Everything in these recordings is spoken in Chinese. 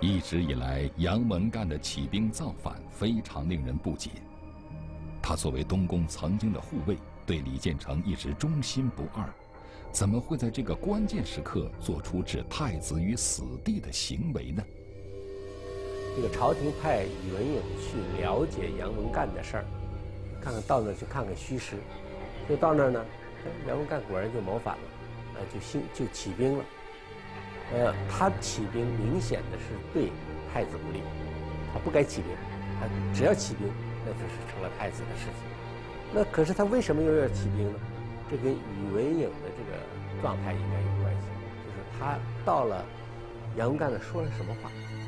一直以来，杨文干的起兵造反非常令人不解。他作为东宫曾经的护卫，对李建成一直忠心不二，怎么会在这个关键时刻做出置太子于死地的行为呢？ 这个朝廷派宇文颖去了解杨文干的事儿，看看到那儿去看看虚实，就到那儿呢，杨文干果然就谋反了，就起兵了。他起兵明显的是对太子不利，他不该起兵，他只要起兵，那就是成了太子的事情。那可是他为什么又要起兵呢？这跟宇文颖的这个状态应该有关系，就是他到了杨文干那说了什么话。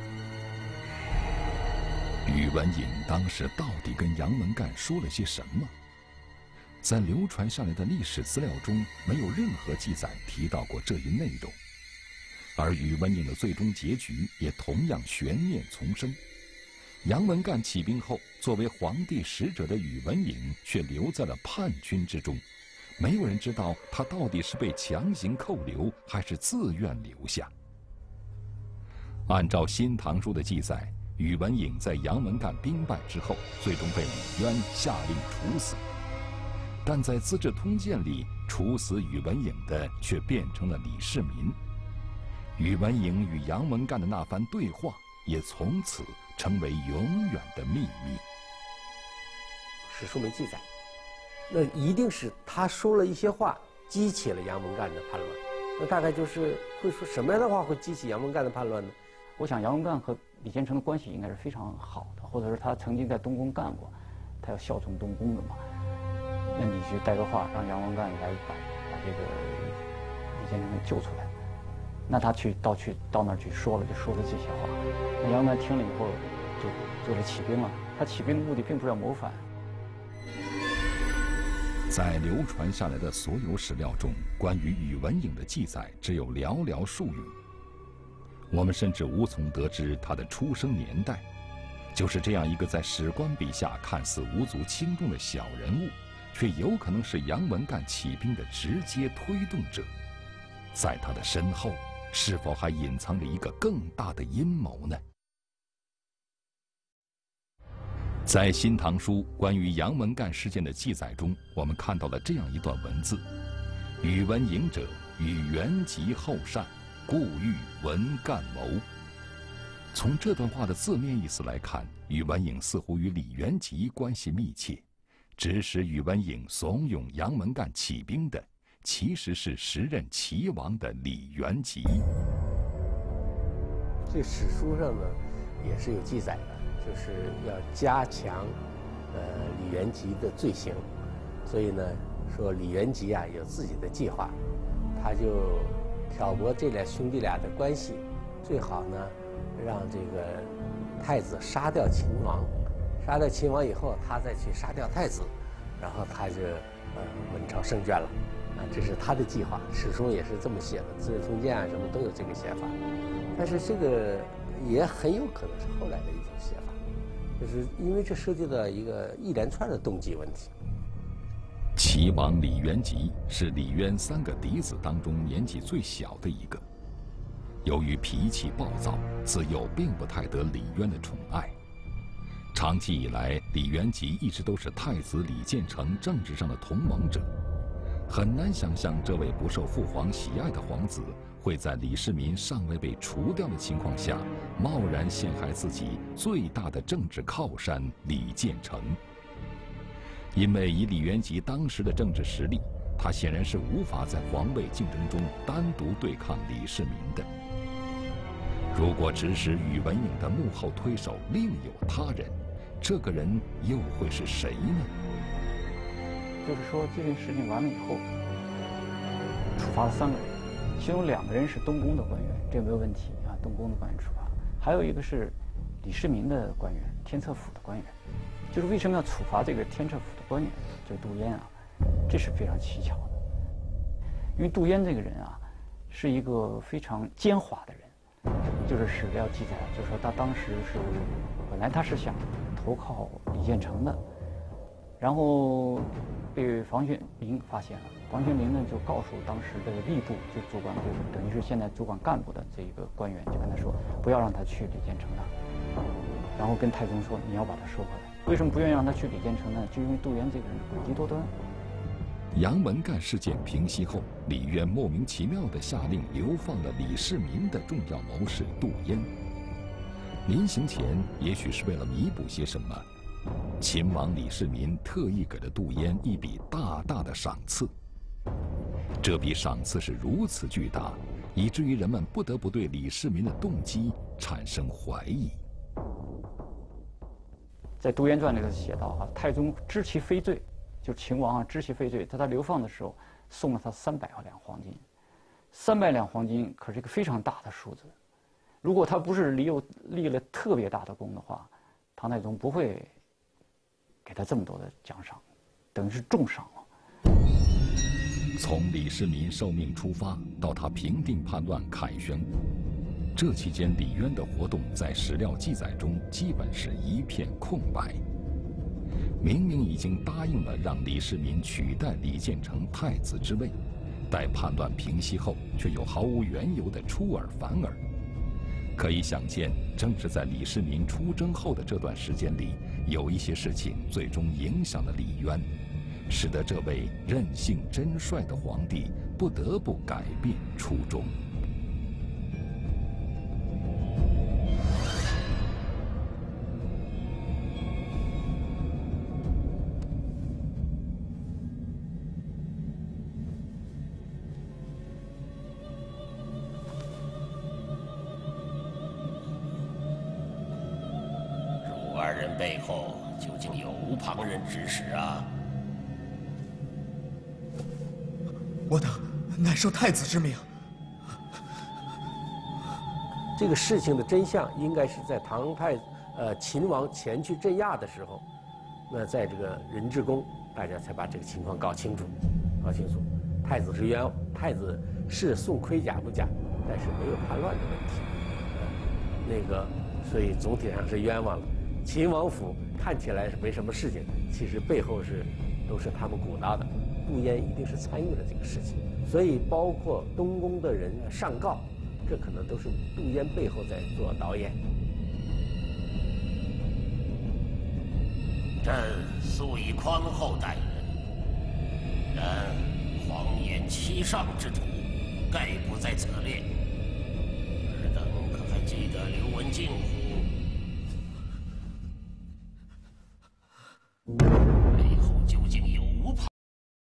宇文颖当时到底跟杨文干说了些什么？在流传下来的历史资料中，没有任何记载提到过这一内容。而宇文颖的最终结局也同样悬念丛生。杨文干起兵后，作为皇帝使者的宇文颖却留在了叛军之中，没有人知道他到底是被强行扣留，还是自愿留下。按照《新唐书》的记载，宇文颖在杨文干兵败之后，最终被李渊下令处死。但在《资治通鉴》里，处死宇文颖的却变成了李世民。宇文颖与杨文干的那番对话，也从此成为永远的秘密。 史书没记载，那一定是他说了一些话，激起了杨文干的叛乱。那大概就是会说什么样的话会激起杨文干的叛乱呢？ 我想杨文干和李建成的关系应该是非常好的，或者是他曾经在东宫干过，他要效忠东宫的嘛。那你去带个话，让杨文干来把这个李建成救出来。那他到那儿去说了这些话，那杨文干听了以后就是起兵了。他起兵的目的并不是要谋反。 在流传下来的所有史料中，关于宇文颖的记载只有寥寥数语。我们甚至无从得知他的出生年代。就是这样一个在史官笔下看似无足轻重的小人物，却有可能是杨文干起兵的直接推动者。在他的身后，是否还隐藏着一个更大的阴谋呢？在《新唐书》关于杨文干事件的记载中，我们看到了这样一段文字：宇文颖者，与元吉后善，故欲文干谋。从这段话的字面意思来看，宇文颖似乎与李元吉关系密切，指使宇文颖怂恿杨文干起兵的，其实是时任齐王的李元吉。 这史书上呢，也是有记载的，就是要加强李元吉的罪行，所以呢，说李元吉啊有自己的计划，他就挑拨这俩兄弟俩的关系，最好呢让这个太子杀掉秦王，杀掉秦王以后，他再去杀掉太子，然后他就稳朝胜券了。这是他的计划，史书也是这么写的，《资治通鉴》啊什么都有这个写法。但是这个也很有可能是后来的一种写法，就是因为这涉及到一连串的动机问题。 齐王李元吉是李渊3个嫡子当中年纪最小的一个，由于脾气暴躁，自幼并不太得李渊的宠爱。长期以来，李元吉一直都是太子李建成政治上的同盟者。很难想象这位不受父皇喜爱的皇子会在李世民尚未被除掉的情况下，贸然陷害自己最大的政治靠山李建成。因为以李元吉当时的政治实力，他显然是无法在皇位竞争中单独对抗李世民的。如果指使宇文颖的幕后推手另有他人，这个人又会是谁呢？ 就是说这件事情完了以后，处罚了3个人，其中2个人是东宫的官员，这没有问题啊，东宫的官员处罚。还有一个是李世民的官员，天策府的官员。就是为什么要处罚这个天策府的官员，就是杜淹啊，这是非常蹊跷的。因为杜淹这个人啊，是一个非常奸猾的人，就是史料记载，就是说他当时是本来他是想投靠李建成的。 然后被房玄龄发现了。房玄龄呢就告诉当时的吏部，就主管部，等于是现在主管干部的这个官员，就跟他说，不要让他去李建成那。然后跟太宗说，你要把他收回来。为什么不愿意让他去李建成呢？就因为杜渊这个人诡计多端。 杨文干事件平息后，李渊莫名其妙地下令流放了李世民的重要谋士杜淹。临行前，也许是为了弥补些什么，秦王李世民特意给了杜淹一笔大大的赏赐。这笔赏赐是如此巨大，以至于人们不得不对李世民的动机产生怀疑。 在《杜淹传》里头写到啊，太宗知其非罪，就秦王啊知其非罪，在他流放的时候送了他300两黄金。300两黄金可是一个非常大的数字，如果他不是立了特别大的功的话，唐太宗不会给他这么多的奖赏，等于是重赏了。 从李世民受命出发到他平定叛乱凯旋宫，这期间李渊的活动在史料记载中基本是一片空白。明明已经答应了让李世民取代李建成太子之位，待叛乱平息后，却又毫无缘由地出尔反尔。可以想见，正是在李世民出征后的这段时间里，有一些事情最终影响了李渊，使得这位任性真率的皇帝不得不改变初衷。 二人背后究竟有无旁人指使啊？ 我等乃受太子之命。 这个事情的真相应该是在秦王前去镇压的时候，那在这个仁智宫，大家才把这个情况搞清楚。太子是冤枉，太子是送盔甲不假，但是没有叛乱的问题。所以总体上是冤枉了。秦王府看起来是没什么事情，其实背后都是他们鼓捣的。杜淹一定是参与了这个事情，所以包括东宫的人上告，这可能都是杜淹背后在做导演。 朕素以宽厚待人，然荒言欺上之徒，概不在此列。尔等可还记得刘文静乎？背后究竟有无旁？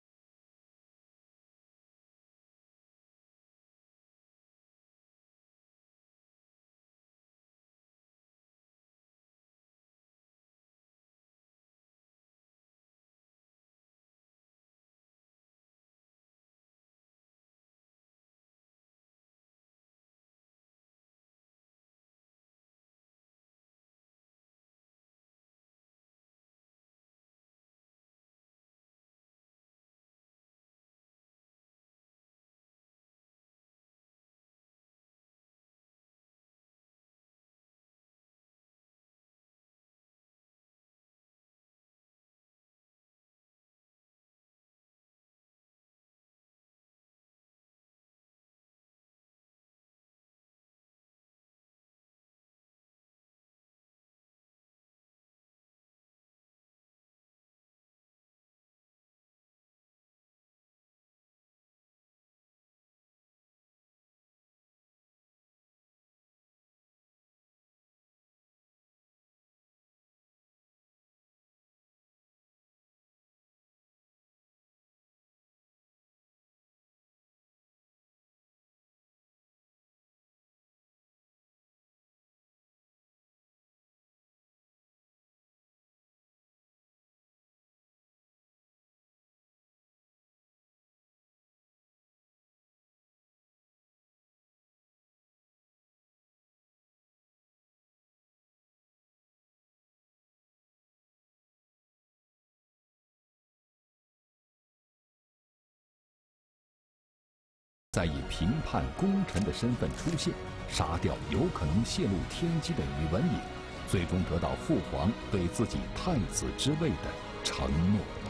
再以平叛功臣的身份出现，杀掉有可能泄露天机的宇文颖，最终得到父皇对自己太子之位的承诺。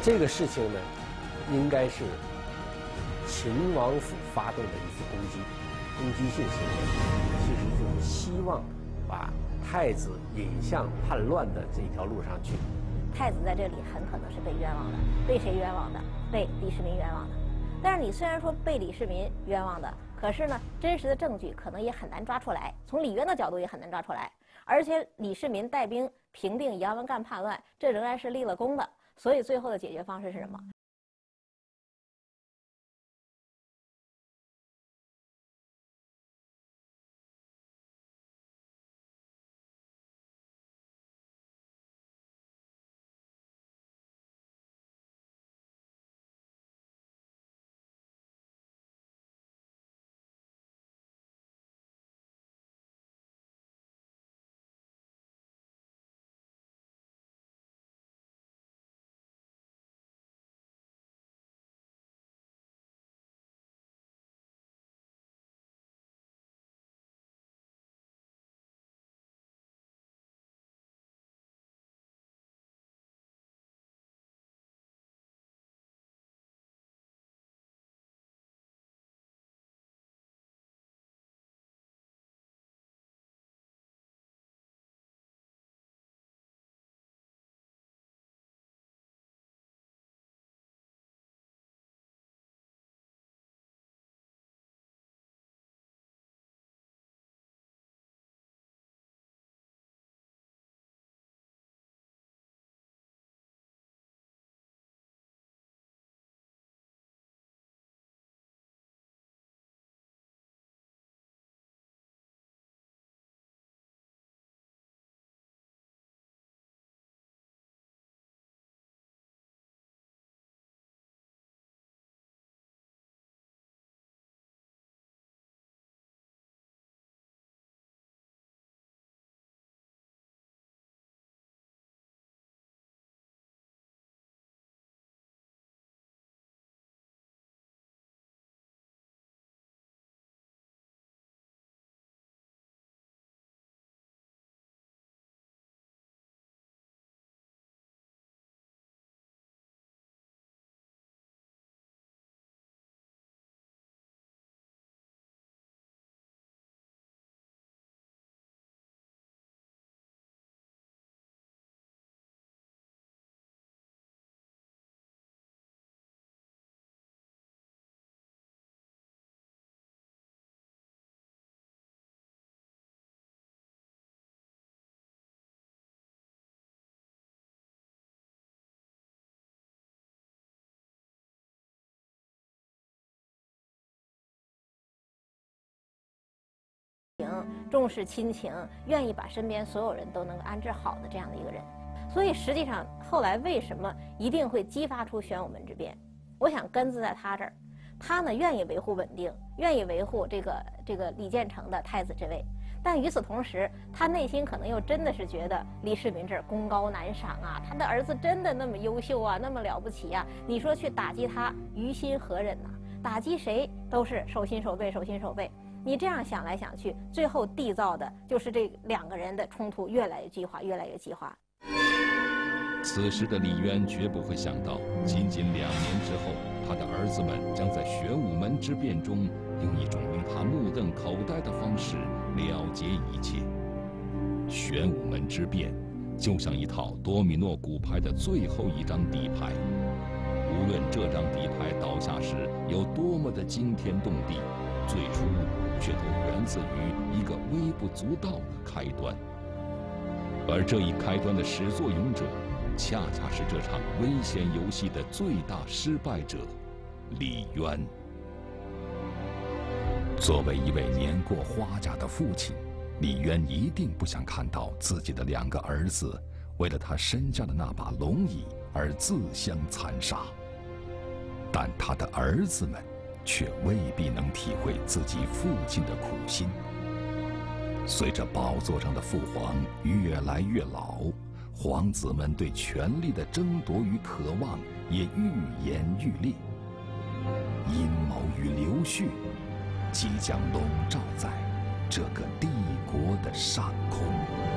这个事情呢，应该是秦王府发动的一次攻击性行为，其实就是希望把太子引向叛乱的这条路上去。 太子在这里很可能是被冤枉的，被谁冤枉的？被李世民冤枉的。但是你虽然说被李世民冤枉的，可是呢，真实的证据可能也很难抓出来，从李渊的角度也很难抓出来。而且李世民带兵平定杨文干叛乱，这仍然是立了功的。所以最后的解决方式是什么？重视亲情，愿意把身边所有人都能够安置好的这样的一个人。所以实际上后来为什么一定会激发出玄武门之变？我想根子在他这儿，他呢愿意维护稳定，愿意维护这个李建成的太子之位。但与此同时，他内心可能又真的是觉得李世民这儿功高难赏啊，他的儿子真的那么优秀啊，那么了不起啊，你说去打击他，于心何忍呐？打击谁都是手心手背，手心手背。你这样想来想去，最后缔造的就是这两个人的冲突越来越激化，越来越激化。 此时的李渊绝不会想到，仅仅2年之后，他的儿子们将在玄武门之变中用一种令他目瞪口呆的方式了结一切。玄武门之变就像一套多米诺骨牌的最后一张底牌，无论这张底牌倒下时有多么的惊天动地，最初却都源自于一个微不足道的开端。而这一开端的始作俑者，恰恰是这场危险游戏的最大失败者李渊。作为一位年过花甲的父亲，李渊一定不想看到自己的2个儿子为了他身下的那把龙椅而自相残杀。但他的儿子们却未必能体会自己父亲的苦心。随着宝座上的父皇越来越老，皇子们对权力的争夺与渴望也愈演愈烈，阴谋与流血即将笼罩在这个帝国的上空。